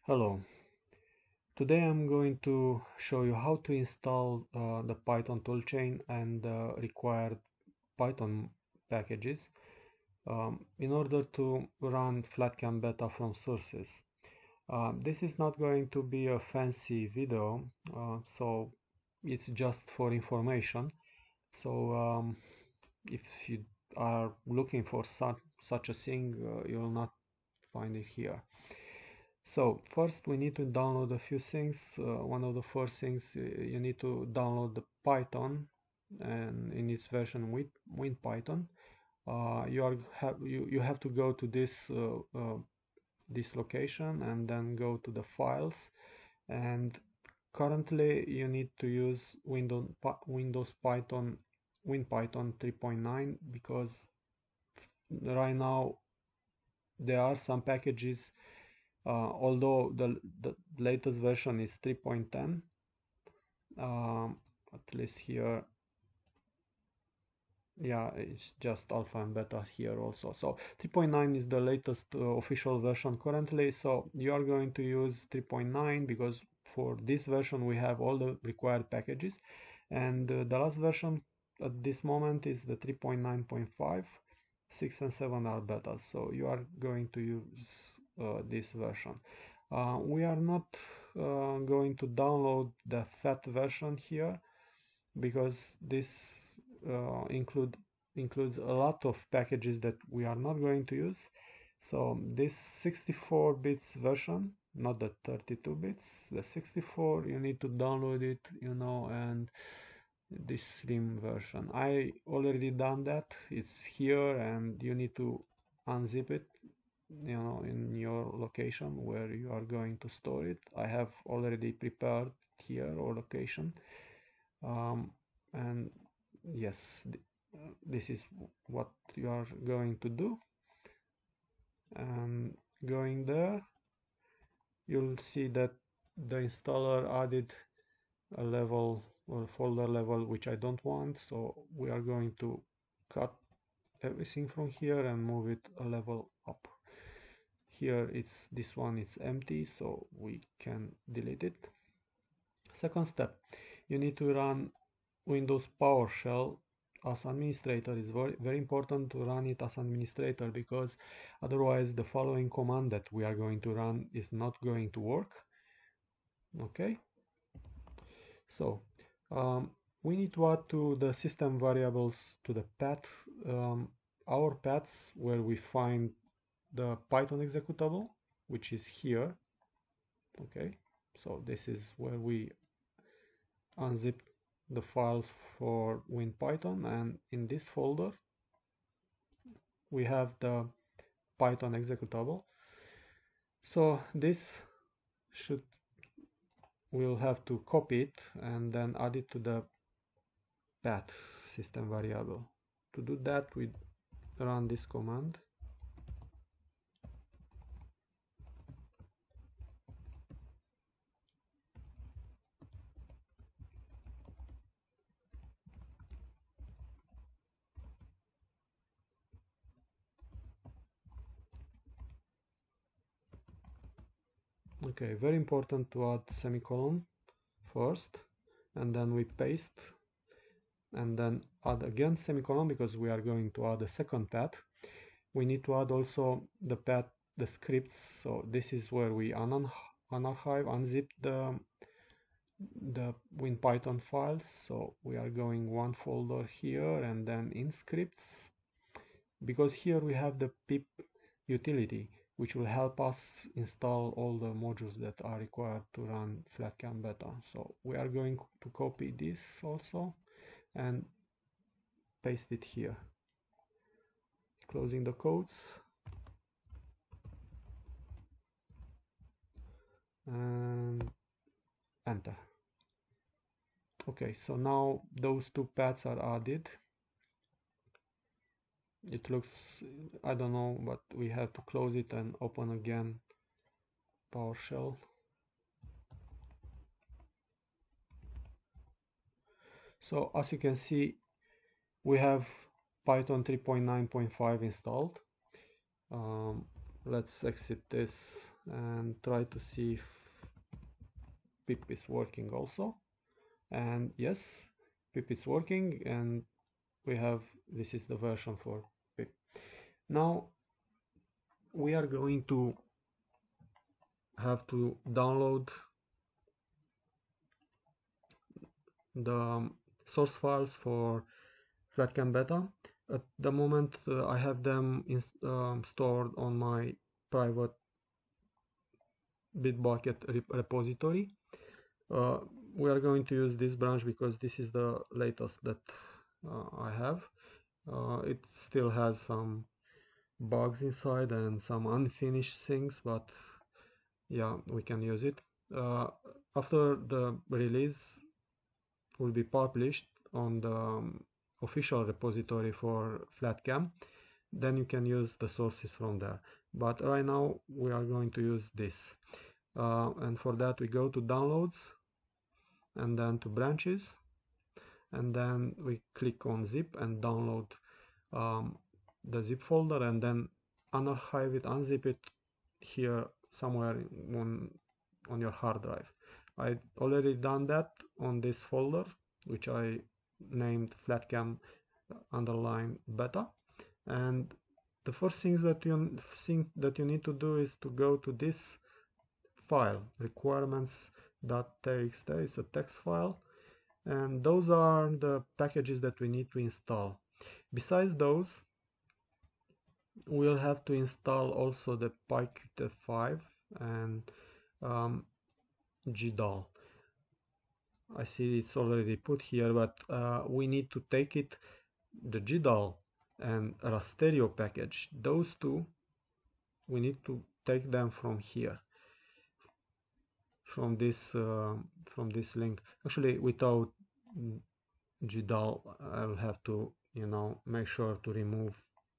Hello, today I'm going to show you how to install the Python toolchain and the required Python packages in order to run FlatCAM Beta from sources. This is not going to be a fancy video, so it's just for information. So if you are looking for such a thing, you will not find it here. So first we need to download a few things. One of the first things you need to download the Python and in its version with Python. You have to go to this location and then go to the files, and currently you need to use Windows Python WinPython 3.9 because right now there are some packages. Although the latest version is 3.10, at least here, yeah, it's just alpha and beta here also. So 3.9 is the latest official version currently. So you are going to use 3.9 because for this version we have all the required packages, and the last version at this moment is the 3.9.5. 6 and 7 are betas, so you are going to use this version. We are not going to download the fat version here because this includes a lot of packages that we are not going to use. So this 64 bits version, not the 32 bits, the 64, you need to download it, and this slim version. I already done that. It's here, and you need to unzip it, in your location where you are going to store it. I have already prepared here our location, and yes, this is what you are going to do. And going there, you'll see that the installer added a level or folder level which I don't want, so we are going to cut everything from here and move it a level up. Here this one is empty, so we can delete it. Second step, you need to run Windows PowerShell as administrator. It's very important to run it as administrator because otherwise the following command that we are going to run is not going to work. Okay, so we need to add to the system variables to the path our paths where we find the Python executable, which is here. Okay, so this is where we unzip the files for WinPython, and in this folder we have the Python executable. So this we'll have to copy it and then add it to the path system variable. To do that, we run this command. Okay, very important to add semicolon first, and then we paste, and then add again semicolon because we are going to add a second path. We need to add also the path, the scripts. So this is where we unzip the WinPython files. So we are going one folder here and then in scripts, because here we have the pip utility, which will help us install all the modules that are required to run FlatCAM Beta. So we are going to copy this also and paste it here. Closing the codes and enter. Okay, so now those two paths are added. It looks, I don't know, but we have to close it and open again PowerShell. So as you can see, we have Python 3.9.5 installed. let's exit this and try to see if pip is working also. And yes, pip is working, and we have, this is the version for pip. Now we are going to have to download the source files for FlatCAM Beta. At the moment I have them stored on my private Bitbucket repository. We are going to use this branch because this is the latest that I have. It still has some bugs inside and some unfinished things, but yeah, we can use it. After the release will be published on the official repository for FlatCAM, then you can use the sources from there. But right now we are going to use this. And for that we go to downloads and then to branches, and then we click on zip and download the zip folder, and then unarchive it, unzip it here somewhere on your hard drive. I already done that on this folder, which I named FlatCAM _beta. And the first thing that you need to do is to go to this file, requirements.txt. It's a text file, and those are the packages that we need to install. Besides those, we'll have to install also the PyQt5 and GDAL. I see it's already put here, but we need to take it, the GDAL and Rasterio package, those two, we need to take them from here, from this link. Actually, without GDAL, I'll have to, make sure to remove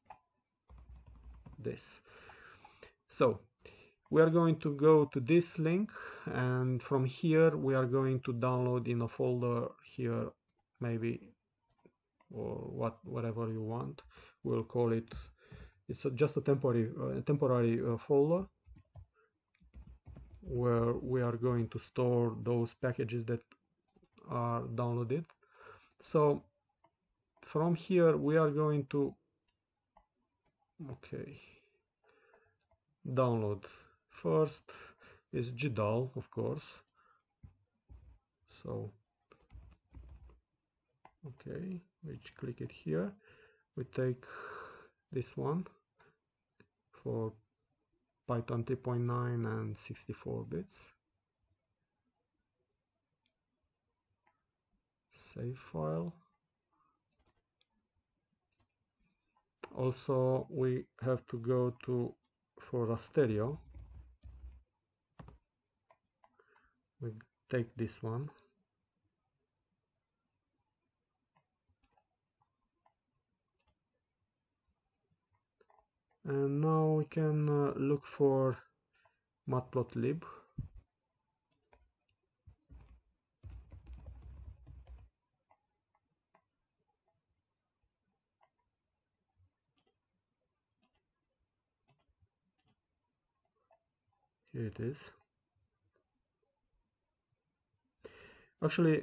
this. So we are going to go to this link, and from here we are going to download in a folder here, maybe, or whatever you want. We'll call it, it's just a temporary folder where we are going to store those packages that are downloaded. So from here we are going to download. First is GDAL, of course. So we click it here. We take this one for Python 3.9 and 64 bits. Save file. Also, we have to go to, for Rasterio, we take this one. And now we can look for matplotlib. Here it is. Actually,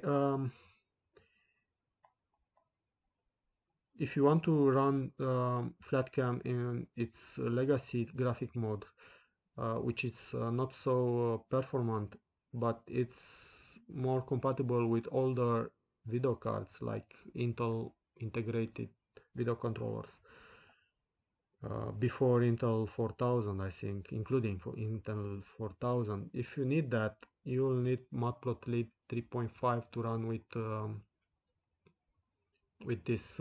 if you want to run FlatCAM in its legacy graphic mode, which is not so performant, but it's more compatible with older video cards like Intel integrated video controllers, before Intel 4000, I think, including for Intel 4000. If you need that, you will need matplotlib 3.5 to run with this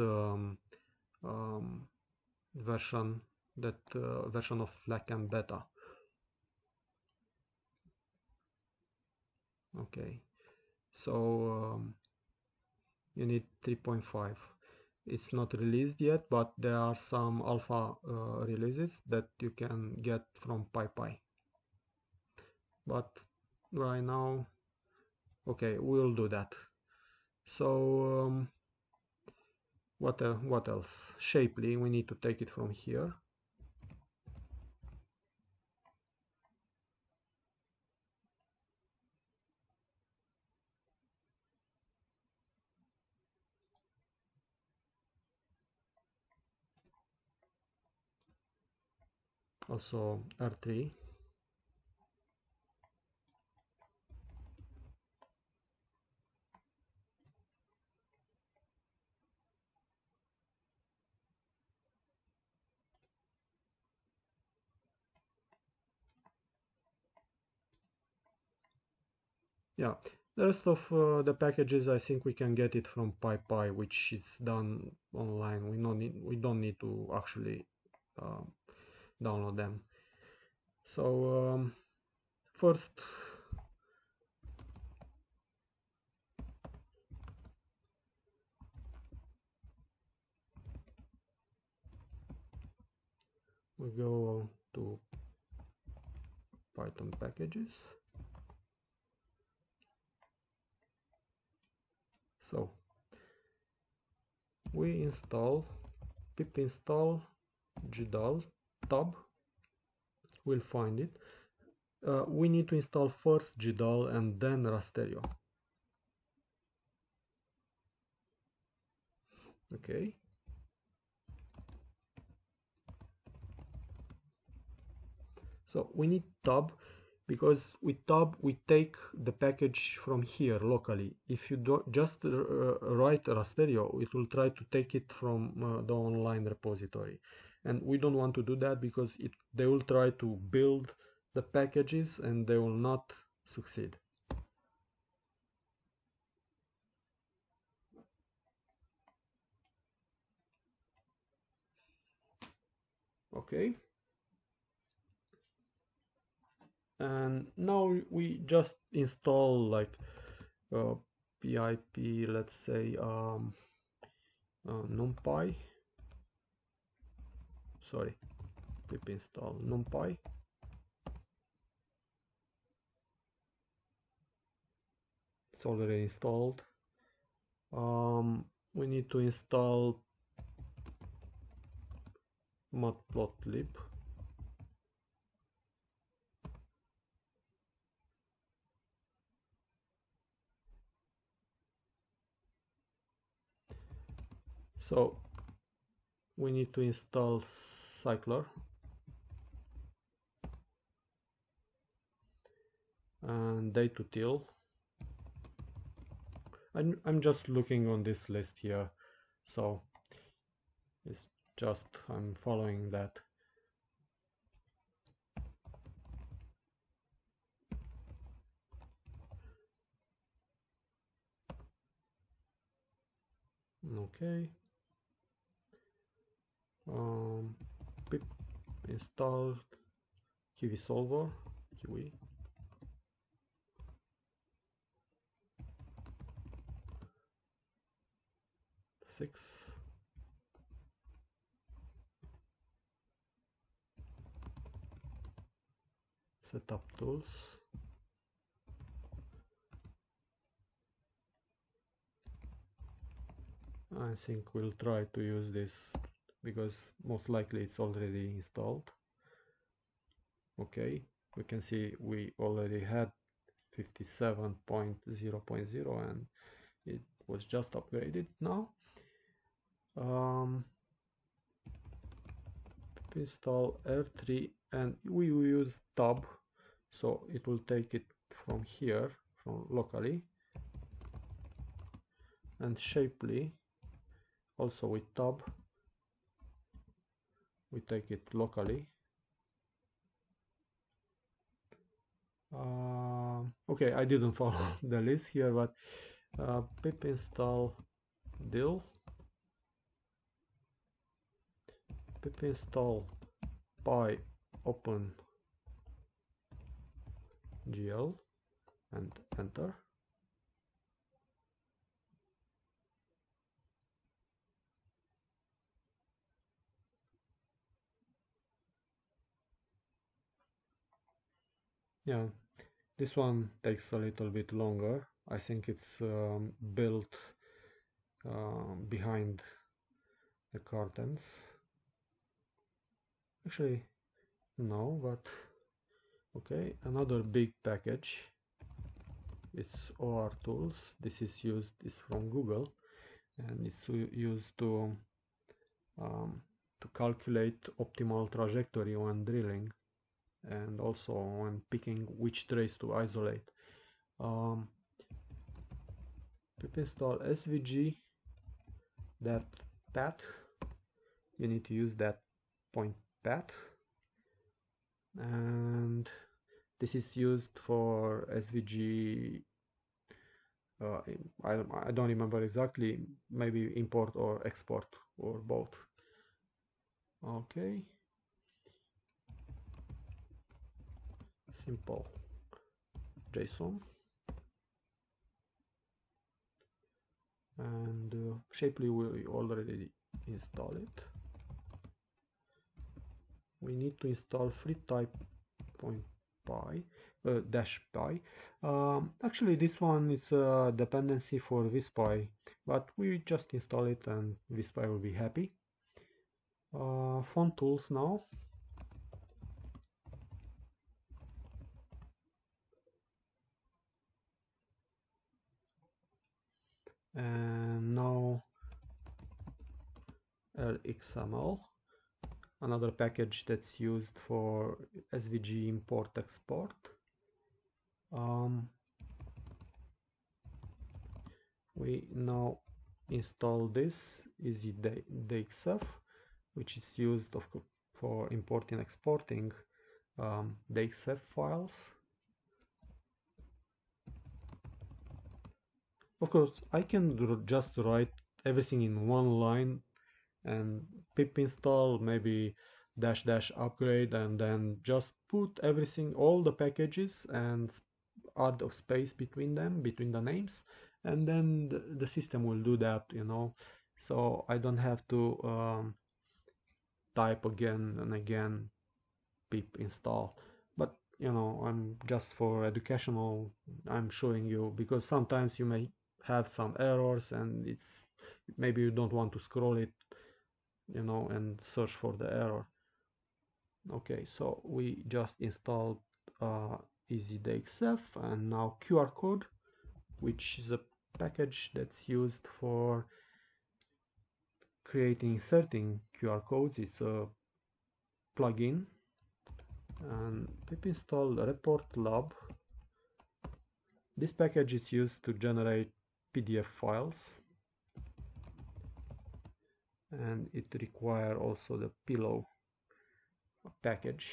version, version of FlatCAM Beta. So you need 3.5. It's not released yet, but there are some alpha releases that you can get from PyPy. But right now, we'll do that. So what else? Shapely, we need to take it from here. also R3. Yeah, the rest of the packages, I think we can get it from PyPy, which is done online. We don't need to actually um, download them. So first we go to Python packages. So we install pip install gdal tab. We'll find it. We need to install first gdal and then rasterio. Okay. So we need tab because with tab we take the package from here locally. If you do just write rasterio, it will try to take it from the online repository, and we don't want to do that because they will try to build the packages and they will not succeed. Okay, and now we just install like pip, let's say numpy, sorry, pip install numpy. It's already installed. We need to install matplotlib. So we need to install cycler and date2til. I'm just looking on this list here, so it's just I'm following that. Okay. Pip install kiwi solver, kiwi. Six. Setup tools. I think we'll try to use this because most likely it's already installed. Okay, we can see we already had 57.0.0 and it was just upgraded now. Install R3 and we will use tab, so it will take it from here, from locally, and Shapely also with tab we take it locally. Okay, I didn't follow the list here, but pip install dill, pip install py open gl and enter. Yeah, this one takes a little bit longer. I think it's built behind the curtains. Actually, no, but okay. Another big package. It's OR tools. This is from Google, and it's used to to calculate optimal trajectory when drilling, and also when picking which trace to isolate. Pip install svg that path. You need to use that point path, and this is used for svg. I don't remember exactly, maybe import or export or both. Okay, simple JSON, and Shapely we already install it. We need to install FreeType.py dash py. Actually, this one is a dependency for VSpy, but we just install it and VSpy will be happy. Font tools now. And now LXML, another package that's used for SVG import export. We now install this EasyDXF, which is used for importing and exporting DXF files. Of course, I can just write everything in one line and pip install, maybe dash dash upgrade, and then just put everything, all the packages, and add a space between them, between the names, and then the system will do that, you know, so I don't have to type again and again pip install. But you know, I'm just for educational, I'm showing you, because sometimes you may have some errors and it's maybe you don't want to scroll it, you know, and search for the error. Okay, so we just installed EasyDXF, and now QR code, which is a package that's used for creating, inserting QR codes. It's a plugin, and pip install report lab. This package is used to generate PDF files, and it requires also the pillow package.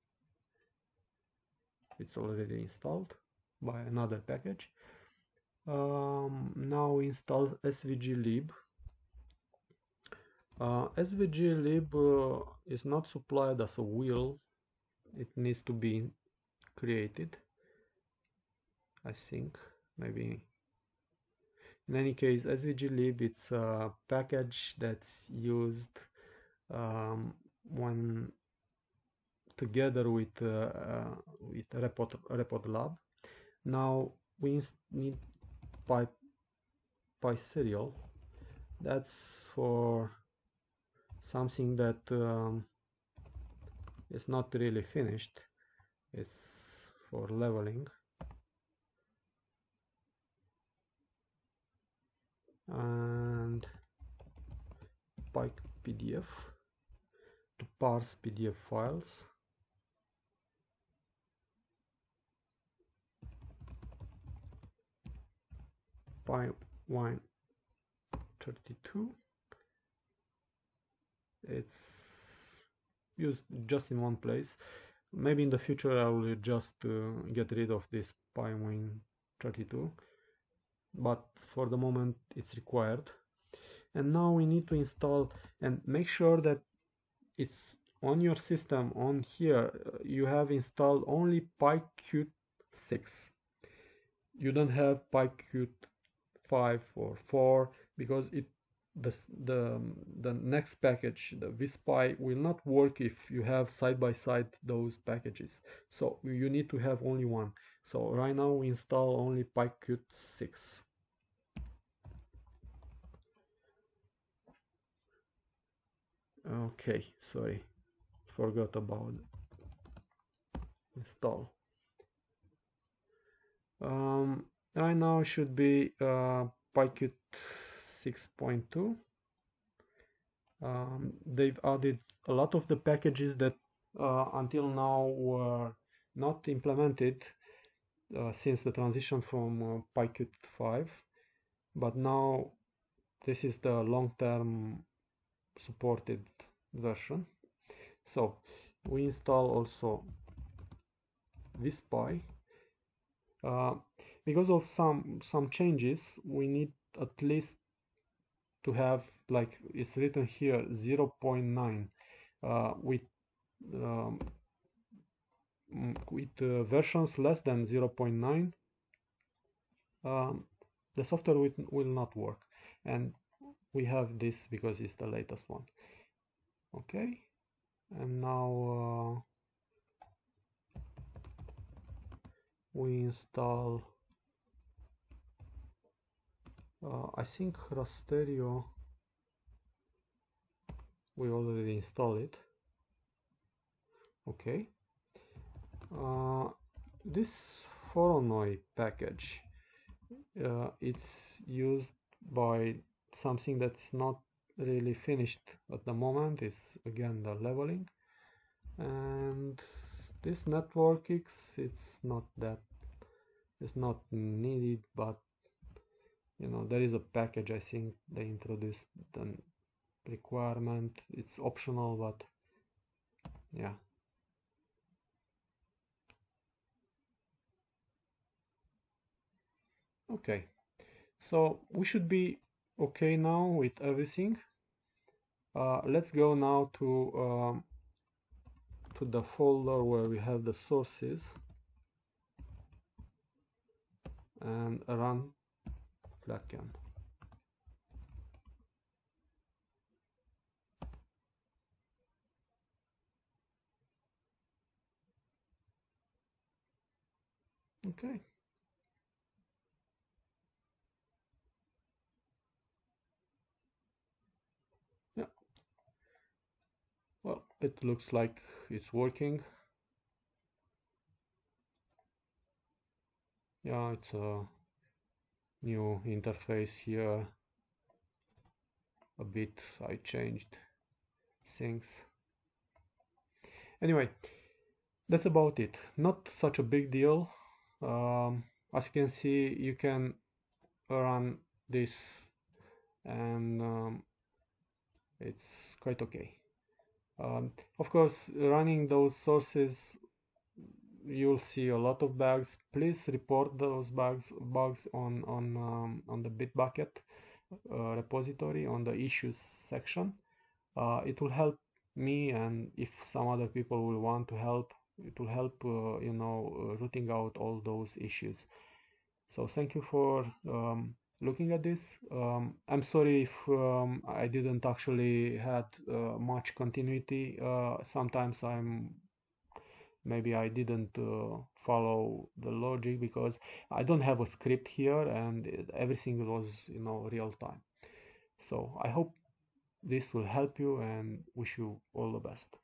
It's already installed by another package. Now install svglib. Svglib is not supplied as a wheel. It needs to be created, I think, maybe. In any case, svglib, it's a package that's used when together with report lab. Now we need PySerial. That's for something that is not really finished. It's for leveling. And PyPDF to parse PDF files. Py132. It's used just in one place. Maybe in the future I will just get rid of this Py132, but for the moment it's required. And now we need to install and make sure that it's on your system. On here you have installed only PyQt6. You don't have PyQt5 or 4, because the next package, the VSpy, will not work if you have side by side those packages. So you need to have only one. So right now we install only PyQt6. Okay, sorry, forgot about install. Right now should be PyQt 6.2. They've added a lot of the packages that until now were not implemented since the transition from PyQt 5, but now this is the long-term supported version. So we install also this Py. Because of some changes, we need at least to have, like it's written here, 0.9 with versions less than 0.9. The software will not work, and we have this because it's the latest one. Okay, and now we install I think Rasterio, we already installed it. Okay, this Voronoi package, it's used by something that's not really finished at the moment. Is again the leveling, and this networkx, it's not needed, but you know, there is a package, I think they introduced the requirement. It's optional, but yeah. Okay, so we should be okay now with everything. Let's go now to the folder where we have the sources and run FlatCAM. Okay. Yeah. Well, it looks like it's working. Yeah, it's a new interface here. A bit I changed things. Anyway, that's about it. Not such a big deal. As you can see, you can run this, and it's quite okay. Of course, running those sources, you'll see a lot of bugs. Please report those bugs on the Bitbucket repository on the issues section. It will help me, and if some other people will want to help, it will help you know, rooting out all those issues. So thank you for looking at this. I'm sorry if I didn't actually had much continuity. Sometimes maybe I didn't follow the logic because I don't have a script here, and everything was, you know, real time. So I hope this will help you, and wish you all the best.